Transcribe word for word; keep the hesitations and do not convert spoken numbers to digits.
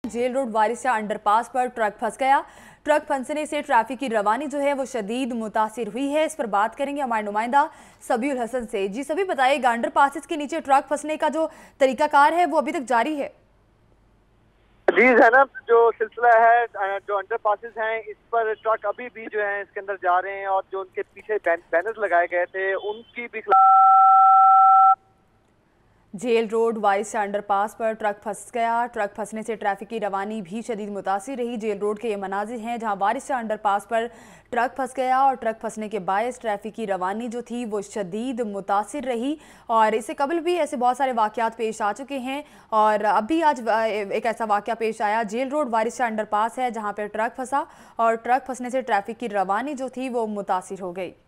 Jail road Warisa underpass पर truck फंस गया। ट्रक फंसने से ट्रैफिक की रवानी जो है वो शदीद मुतासिर हुई है। इस पर बात करेंगे हमारे नुमाइंदा सबीउल हसन से। जी सभी बताइएगा, अंडर पासिस के नीचे ट्रक फंसने का जो तरीकाकार है वो अभी तक जारी है? जी जैनब, जो सिलसिला है, जो अंडर पासिस हैं इस पर ट्रक अभी भी जो है इसके अंदर जा रहे हैं और जो उनके पीछे बैन, बैनर लगाए गए थे उनकी भी जेल रोड वारिसा अंडरपास पर ट्रक फंस गया। ट्रक फंसने से ट्रैफिक की रवानी भी शदीद मुतासिर रही। जेल रोड के ये मनाजिर हैं जहां वारिसा अंडरपास पर ट्रक फंस गया और ट्रक फंसने के बायस ट्रैफिक की रवानी जो थी वो शदीद मुतासिर रही। और इससे कबल भी ऐसे बहुत सारे वाक़यात पेश आ चुके हैं और अभी आज एक ऐसा वाक़या पेश आया। जेल रोड वारिसा अंडरपास है जहाँ पर ट्रक फंसा और ट्रक फंसने से ट्रैफिक की रवानी जो थी वो मुतासिर हो गई।